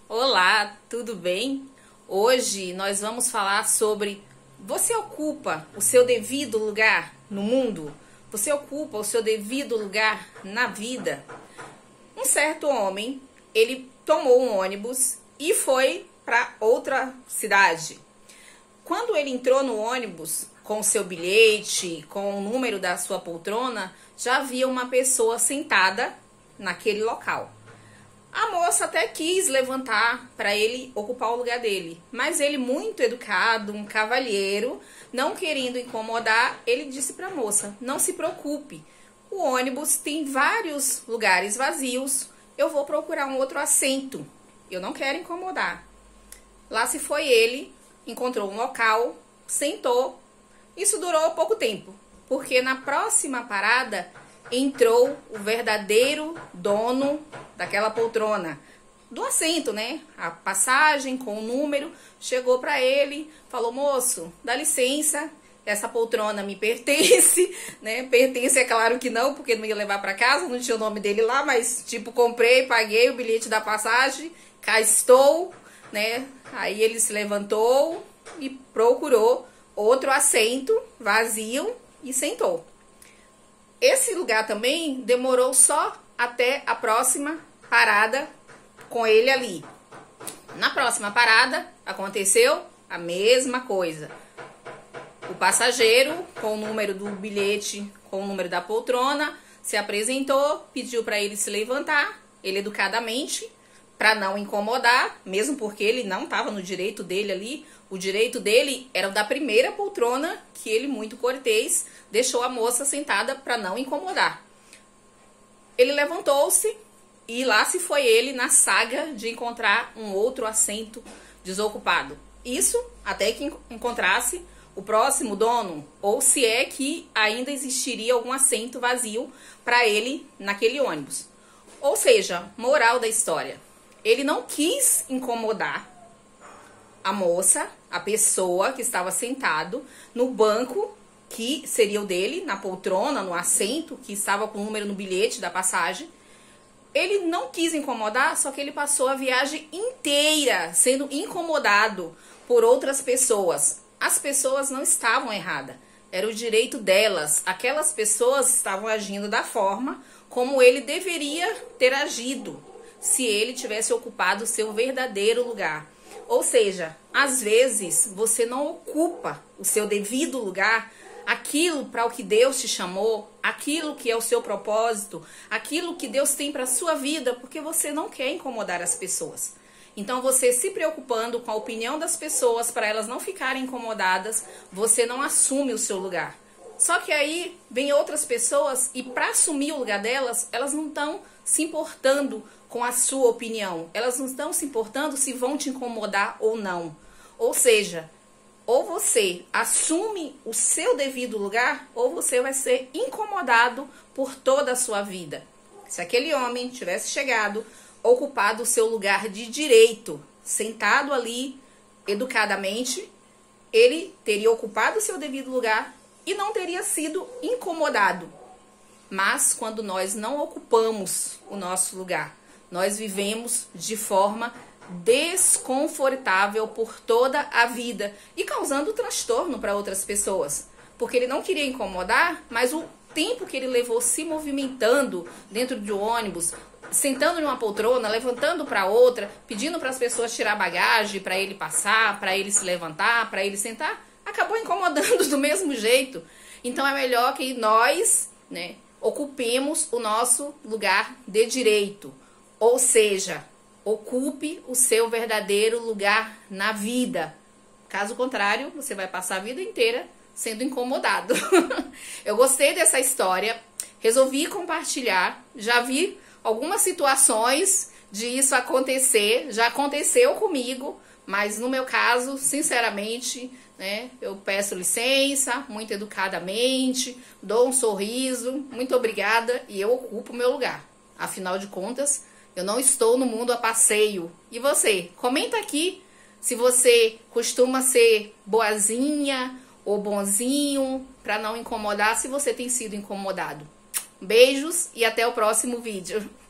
Olá, tudo bem? Hoje nós vamos falar sobre: você ocupa o seu devido lugar no mundo? Você ocupa o seu devido lugar na vida? Um certo homem, ele tomou um ônibus e foi para outra cidade. Quando ele entrou no ônibus com o seu bilhete, com o número da sua poltrona, já havia uma pessoa sentada naquele local. A moça até quis levantar para ele ocupar o lugar dele, mas ele, muito educado, um cavalheiro, não querendo incomodar, ele disse para a moça: não se preocupe, o ônibus tem vários lugares vazios, eu vou procurar um outro assento, eu não quero incomodar. Lá se foi ele, encontrou um local, sentou. Isso durou pouco tempo, porque na próxima parada entrou o verdadeiro dono daquela poltrona, do assento, né? A passagem com o número, chegou para ele, falou: moço, dá licença, essa poltrona me pertence, né? Pertence, é claro que não, porque não ia levar para casa, não tinha o nome dele lá, mas tipo, comprei, paguei o bilhete da passagem, cá estou, né? Aí ele se levantou e procurou outro assento vazio e sentou. Esse lugar também demorou só até a próxima parada com ele ali. Na próxima parada aconteceu a mesma coisa. O passageiro, com o número do bilhete, com o número da poltrona, se apresentou, pediu para ele se levantar, ele educadamente, para não incomodar, mesmo porque ele não estava no direito dele ali. O direito dele era o da primeira poltrona, que ele, muito cortês, deixou a moça sentada para não incomodar. Ele levantou-se e lá se foi ele na saga de encontrar um outro assento desocupado. Isso até que encontrasse o próximo dono, ou se é que ainda existiria algum assento vazio para ele naquele ônibus. Ou seja, moral da história: ele não quis incomodar a moça, a pessoa que estava sentado no banco que seria o dele, na poltrona, no assento que estava com o número no bilhete da passagem. Ele não quis incomodar, só que ele passou a viagem inteira sendo incomodado por outras pessoas. As pessoas não estavam erradas, era o direito delas. Aquelas pessoas estavam agindo da forma como ele deveria ter agido se ele tivesse ocupado o seu verdadeiro lugar. Ou seja, às vezes você não ocupa o seu devido lugar, aquilo para o que Deus te chamou, aquilo que é o seu propósito, aquilo que Deus tem para a sua vida, porque você não quer incomodar as pessoas. Então, você se preocupando com a opinião das pessoas para elas não ficarem incomodadas, você não assume o seu lugar. Só que aí vem outras pessoas e para assumir o lugar delas, elas não estão se importando com a sua opinião. Elas não estão se importando se vão te incomodar ou não. Ou seja, ou você assume o seu devido lugar, ou você vai ser incomodado por toda a sua vida. Se aquele homem tivesse chegado, ocupado o seu lugar de direito, sentado ali educadamente, ele teria ocupado o seu devido lugar e não teria sido incomodado. Mas quando nós não ocupamos o nosso lugar, nós vivemos de forma desconfortável por toda a vida e causando transtorno para outras pessoas. Porque ele não queria incomodar, mas o tempo que ele levou se movimentando dentro de um ônibus, sentando em uma poltrona, levantando para outra, pedindo para as pessoas tirar bagagem para ele passar, para ele se levantar, para ele sentar, acabou incomodando do mesmo jeito. Então é melhor que nós, né, ocupemos o nosso lugar de direito. Ou seja, ocupe o seu verdadeiro lugar na vida. Caso contrário, você vai passar a vida inteira sendo incomodado. Eu gostei dessa história, resolvi compartilhar. Já vi algumas situações de isso acontecer, já aconteceu comigo, mas no meu caso, sinceramente, né, eu peço licença, muito educadamente, dou um sorriso, muito obrigada, e eu ocupo o meu lugar. Afinal de contas, eu não estou no mundo a passeio. E você? Comenta aqui se você costuma ser boazinha ou bonzinho para não incomodar, se você tem sido incomodado. Beijos e até o próximo vídeo.